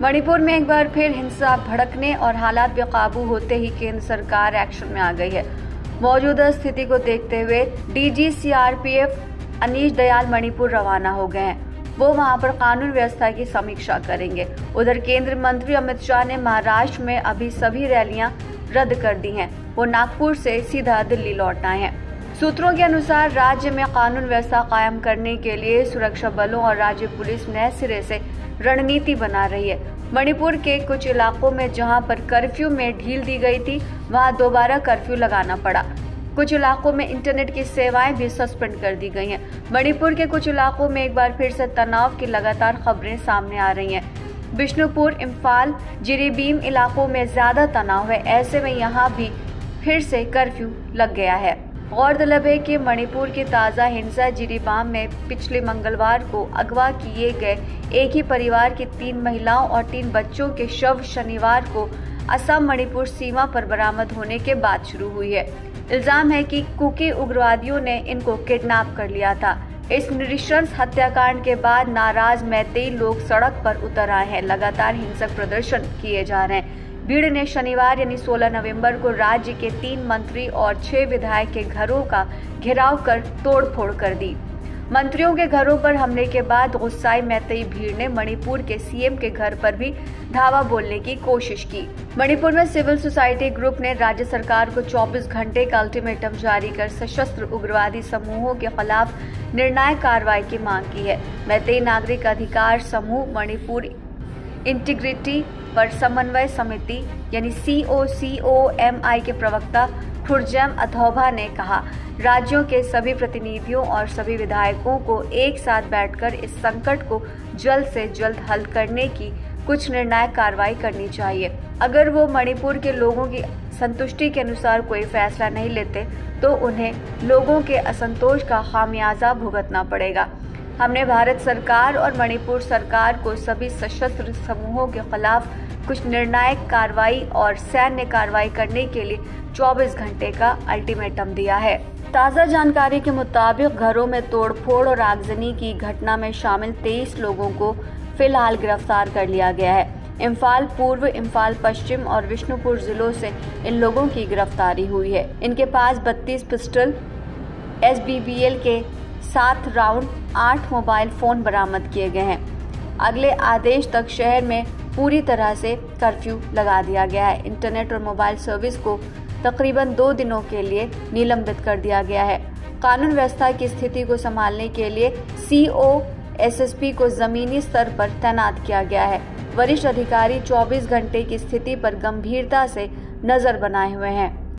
मणिपुर में एक बार फिर हिंसा भड़कने और हालात बेकाबू होते ही केंद्र सरकार एक्शन में आ गई है। मौजूदा स्थिति को देखते हुए डीजी सीआरपीएफ अनीश दयाल मणिपुर रवाना हो गए हैं। वो वहां पर कानून व्यवस्था की समीक्षा करेंगे। उधर केंद्रीय मंत्री अमित शाह ने महाराष्ट्र में अभी सभी रैलियां रद्द कर दी हैं। वो नागपुर से सीधा दिल्ली लौट आए हैं। सूत्रों के अनुसार राज्य में कानून व्यवस्था कायम करने के लिए सुरक्षा बलों और राज्य पुलिस नए सिरे से रणनीति बना रही है। मणिपुर के कुछ इलाकों में जहां पर कर्फ्यू में ढील दी गई थी, वहां दोबारा कर्फ्यू लगाना पड़ा। कुछ इलाकों में इंटरनेट की सेवाएं भी सस्पेंड कर दी गई हैं। मणिपुर के कुछ इलाकों में एक बार फिर से तनाव की लगातार खबरें सामने आ रही हैं। बिष्णुपुर, इम्फाल, जिरीबीम इलाकों में ज्यादा तनाव है। ऐसे में यहां भी फिर से कर्फ्यू लग गया है। गौरतलब है कि मणिपुर की ताज़ा हिंसा जिरीबाम में पिछले मंगलवार को अगवा किए गए एक ही परिवार की 3 महिलाओं और 3 बच्चों के शव शनिवार को असम मणिपुर सीमा पर बरामद होने के बाद शुरू हुई है। इल्जाम है कि कुकी उग्रवादियों ने इनको किडनैप कर लिया था। इस नृशंस हत्याकांड के बाद नाराज मैतेई लोग सड़क पर उतर आए हैं। लगातार हिंसक प्रदर्शन किए जा रहे हैं। भीड़ ने शनिवार यानी 16 नवंबर को राज्य के 3 मंत्री और 6 विधायक के घरों का घेराव कर तोड़फोड़ कर दी। मंत्रियों के घरों पर हमले के बाद गुस्साई मैतेई भीड़ ने मणिपुर के सीएम के घर पर भी धावा बोलने की कोशिश की। मणिपुर में सिविल सोसाइटी ग्रुप ने राज्य सरकार को 24 घंटे का अल्टीमेटम जारी कर सशस्त्र उग्रवादी समूहों के खिलाफ निर्णायक कार्रवाई की मांग की है। मैतेई नागरिक अधिकार समूह मणिपुर इंटीग्रिटी पर समन्वय समिति यानी COCOMI के प्रवक्ता खुर्जम अथौबा ने कहा, राज्यों के सभी प्रतिनिधियों और सभी विधायकों को एक साथ बैठकर इस संकट को जल्द से जल्द हल करने की कुछ निर्णायक कार्रवाई करनी चाहिए। अगर वो मणिपुर के लोगों की संतुष्टि के अनुसार कोई फैसला नहीं लेते तो उन्हें लोगों के असंतोष का खामियाजा भुगतना पड़ेगा। हमने भारत सरकार और मणिपुर सरकार को सभी सशस्त्र समूहों के खिलाफ कुछ निर्णायक कार्रवाई और सैन्य कार्रवाई करने के लिए 24 घंटे का अल्टीमेटम दिया है। ताज़ा जानकारी के मुताबिक घरों में तोड़फोड़ और आगजनी की घटना में शामिल 23 लोगों को फिलहाल गिरफ्तार कर लिया गया है। इम्फाल पूर्व, इम्फाल पश्चिम और विष्णुपुर जिलों से इन लोगों की गिरफ्तारी हुई है। इनके पास 32 पिस्टल, SBBL के 7 राउंड, 8 मोबाइल फोन बरामद किए गए हैं। अगले आदेश तक शहर में पूरी तरह से कर्फ्यू लगा दिया गया है। इंटरनेट और मोबाइल सर्विस को तकरीबन 2 दिनों के लिए निलंबित कर दिया गया है। कानून व्यवस्था की स्थिति को संभालने के लिए COSSP को जमीनी स्तर पर तैनात किया गया है। वरिष्ठ अधिकारी 24 घंटे की स्थिति पर गंभीरता से नजर बनाए हुए हैं।